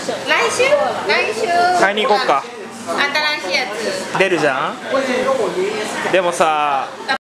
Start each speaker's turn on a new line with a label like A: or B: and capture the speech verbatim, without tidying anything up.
A: 来週来週
B: 買いに行こうか。
A: 新しいやつ
B: 出るじゃん。でもさ